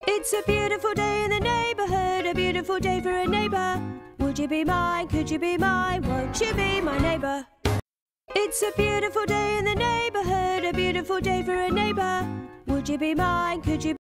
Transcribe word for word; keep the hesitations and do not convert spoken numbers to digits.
It's a beautiful day in the neighborhood, a beautiful day for a neighbor. Would you be mine? Could you be mine? Won't you be my neighbor? It's a beautiful day in the neighborhood, a beautiful day for a neighbor. Would you be mine? Could you